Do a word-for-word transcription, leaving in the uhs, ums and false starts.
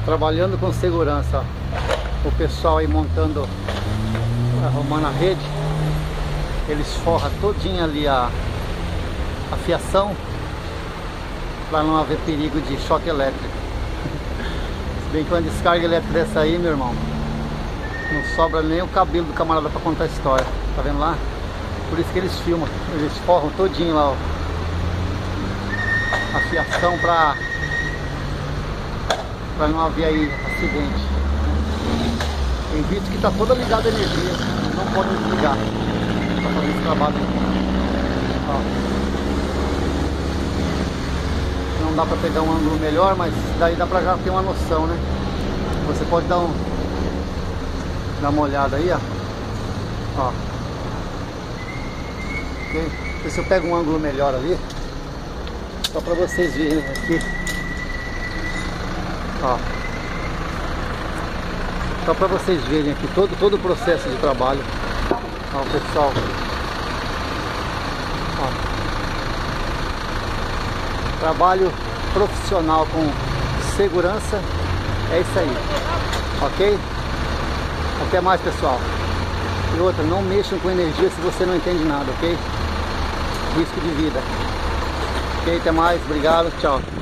trabalhando com segurança, ó. O pessoal aí montando, arrumando a rede, eles forram todinha ali a, a fiação para não haver perigo de choque elétrico. Se bem que uma descarga elétrica dessa aí, meu irmão, não sobra nem o cabelo do camarada para contar a história, tá vendo lá? Por isso que eles filmam, eles forram todinho lá, ó, a fiação para para não haver aí acidente. Tem vídeo que está toda ligada a energia, não pode desligar para fazer esse trabalho. Ó. Não dá para pegar um ângulo melhor, mas daí dá para já ter uma noção, né? Você pode dar um dar uma olhada aí, ó. Ó. Okay? Se eu pego um ângulo melhor ali, só para vocês verem aqui. Ó. Só para vocês verem aqui todo, todo o processo de trabalho. Ó, pessoal. Ó. Trabalho profissional com segurança. É isso aí. Ok? Até mais, pessoal. E outra, não mexam com energia se você não entende nada, ok? Risco de vida. Ok, até mais. Obrigado. Tchau.